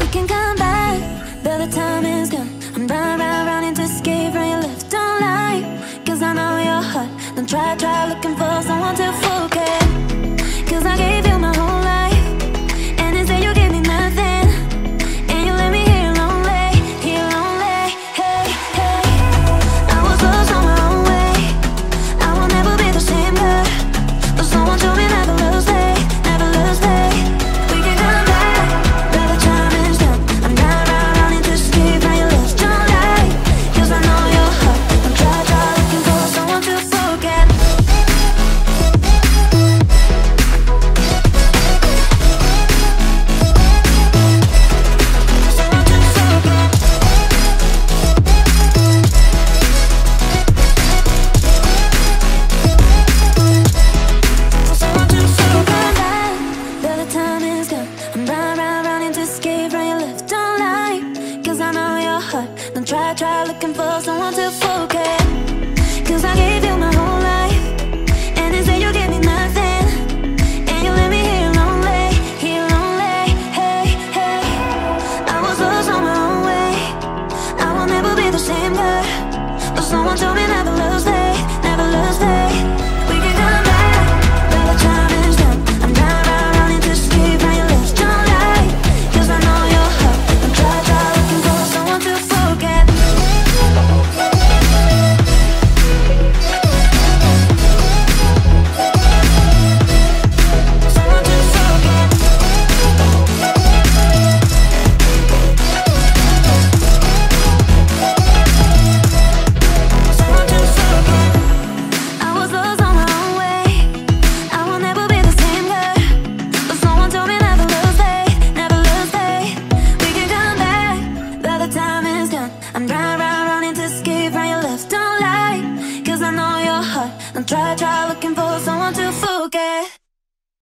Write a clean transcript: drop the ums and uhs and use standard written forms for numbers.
can come back, but the time is gone. I'm running to escape from your left. Don't lie, cause I know your heart. Don't try looking for someone to forget. Cause I gave you my whole life, and instead you gave me nothing. And you left me here lonely, hey, hey. I was lost on my own way. I will never be the same girl, but someone told me never lose faith, never lose faith. We can come back, but the time is done. I'm running to escape from your left. Don't lie, cause I know your heart. Don't try looking for someone to forget. Try looking for someone to forget. Cause I gave you my whole life, and instead you gave me nothing. And you left me here lonely, hey, hey. I was lost on my own way. I will never be the same girl, but someone told me never lose faith, never lose faith. We can come back, but the time is done. I'm running to escape from your lips. Don't lie, cause I know your heart. Don't try looking for someone to forget. Try looking for someone